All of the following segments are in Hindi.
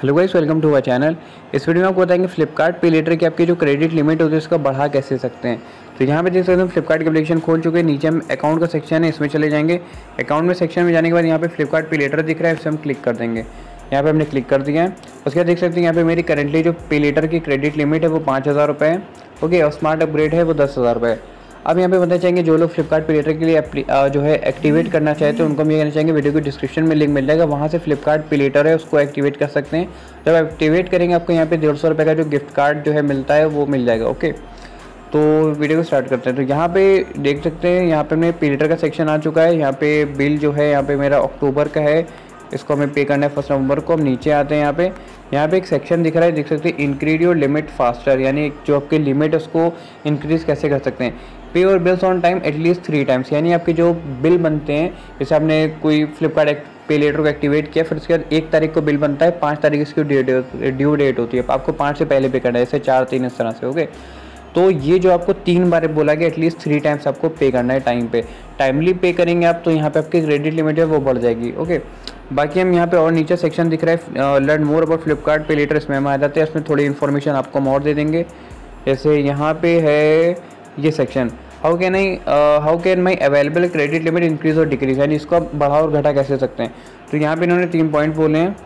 Hello guys, welcome to our channel. इस वीडियो में आपको बताएंगे फ्लिपकार्ट पे लेटर की आपकी जो क्रेडिट लिमिट होती है उसका बढ़ा कैसे सकते हैं। तो यहाँ पे देख सकते हैं फ्लिपकार्ट की एप्लीकेशन खोल चुके हैं। नीचे हम अकाउंट का सेक्शन है, इसमें चले जाएंगे। अकाउंट में सेक्शन में जाने के बाद यहाँ पे फ्लिपकार्ट पे लेटर दिख रहा है, इसे हम क्लिक कर देंगे। यहाँ पे हमने क्लिक कर दिया है। उसके बाद देख सकते हैं यहाँ पे मेरी करेंटली जो पे लेटर की क्रेडिट लिमिट है वो 5000 रुपये है। ओके, और स्मार्ट अपग्रेड है वो 10,000 रुपये है। अब यहाँ पे बताना चाहेंगे जो लोग फ्लिपकार्ट पे लेटर के लिए जो है एक्टिवेट करना चाहते हैं उनको हम ये कहना चाहेंगे, वीडियो को डिस्क्रिप्शन में लिंक मिल जाएगा, वहाँ से फ्लिपकार्ट पे लेटर है उसको एक्टिवेट कर सकते हैं। जब एक्टिवेट करेंगे आपको यहाँ पे 150 रुपये का जो गिफ्ट कार्ड जो है मिलता है वो मिल जाएगा। ओके, तो वीडियो को स्टार्ट करते हैं। तो यहाँ पे देख सकते हैं यहाँ पे अपने पे लेटर का सेक्शन आ चुका है। यहाँ पे बिल जो है यहाँ पे मेरा अक्टूबर का है, इसको हमें पे करना है 1 नवंबर को। हम नीचे आते हैं, यहाँ पे एक सेक्शन दिख रहा है, देख सकते हैं इंक्रीज योर लिमिट फास्टर, यानी जो आपकी लिमिट है उसको इंक्रीज कैसे कर सकते हैं। पे और bills on time at least 3 times, यानी आपके जो बिल बनते हैं, जैसे आपने कोई फ्लिपकार्ट पे लेटर को एक्टिवेट किया, फिर उसके बाद 1 तारीख को बिल बनता है, 5 तारीख इसकी ड्यू डेट होती है, आपको 5 से पहले पे करना है, जैसे 4 3 इस तरह से। ओके, तो ये जो आपको 3 बार बोला गया एटलीस्ट 3 टाइम्स आपको पे करना है टाइम पे। टाइमली पे करेंगे आप तो यहाँ पे आपकी क्रेडिट लिमिट है वो बढ़ जाएगी। ओके, बाकी हम यहाँ पे और नीचे सेक्शन दिख रहा है लर्न मोर अबाउट फ्लिपकार्ट पे लेटर, इसमें हम आ जाते हैं। इसमें थोड़ी इन्फॉर्मेशन आपको हम और दे देंगे। जैसे यहाँ पे है ये section, how can my available credit limit increase और डिक्रीज, यानी इसको आप बढ़ा और घटा कैसे सकते हैं। तो यहाँ पे इन्होंने 3 पॉइंट बोले हैं,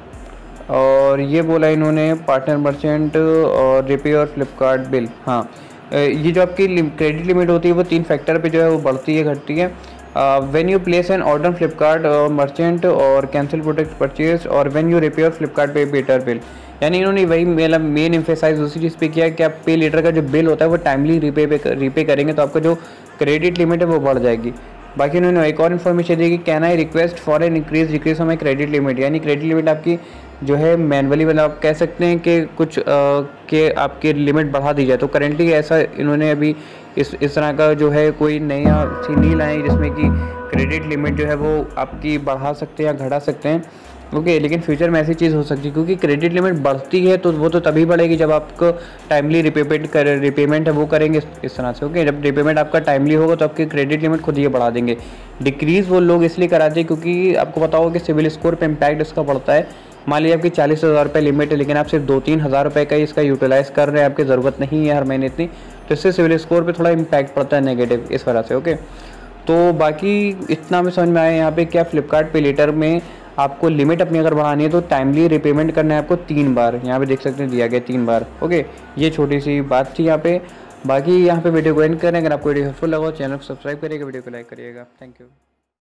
और ये बोला इन्होंने पार्टनर मर्चेंट और रिपे और फ्लिपकार्ट बिल। हाँ, ये जो आपकी क्रेडिट लिमिट होती है वो 3 फैक्टर पे जो है वो बढ़ती है घटती है। When you place an order Flipkart merchant और कैंसिल प्रोडक्ट परचेज, और when you repair Flipkart pay better bill, यानी इन्होंने वही मतलब मेन एम्फेसाइज उसी चीज़ पे किया कि आप पे लेटर का जो बिल होता है वो टाइमली रीपे करेंगे तो आपका जो क्रेडिट लिमिट है वो बढ़ जाएगी। बाकी उन्होंने एक और इन्फॉर्मेशन दी कि can I request for an decrease my credit limit, यानी क्रेडिट लिमिट आपकी जो है मैनुअली मतलब आप कह सकते हैं कि कुछ के आपकी लिमिट बढ़ा दी जाए। तो करेंटली ऐसा इन्होंने अभी इस तरह का जो है कोई नया सी नहीं लाए जिसमें कि क्रेडिट लिमिट जो है वो आपकी बढ़ा सकते हैं या घटा सकते हैं। ओके, लेकिन फ्यूचर में ऐसी चीज़ हो सकती है, क्योंकि क्रेडिट लिमिट बढ़ती है तो वो तो तभी बढ़ेगी जब आपको टाइमली रिपेमेंट है वो करेंगे इस तरह से। ओके, जब रिपेमेंट आपका टाइमली होगा तो आपकी क्रेडिट लिमिट खुद ही बढ़ा देंगे। डिक्रीज़ वो लोग इसलिए कराते हैं क्योंकि आपको पता होगा कि सिविल स्कोर पे इम्पैक्ट इसका पड़ता है। मान लीजिए आपकी 40,000 रुपये लिमिट है, लेकिन आप सिर्फ 2-3 हज़ार रुपये का ही इसका यूटिलाइज़ कर रहे हैं, आपकी ज़रूरत नहीं है हर महीने इतनी, तो इससे सिविल स्कोर पे थोड़ा इम्पैक्ट पड़ता है नेगेटिव इस वजह से। ओके, तो बाकी इतना में समझ में आया यहाँ पे क्या फ्लिपकार्ट पे लेटर में आपको लिमिट अपनी अगर बढ़ानी है तो टाइमली रिपेमेंट करना है आपको 3 बार, यहाँ पे देख सकते हैं दिया गया 3 बार। ओके, ये छोटी सी बात थी यहाँ पे। बाकी यहाँ पे वीडियो को एंड करें। अगर आपको वीडियो हेल्पफुल लगा चैनल को सब्सक्राइब करिएगा, वीडियो को लाइक करिएगा। Thank you.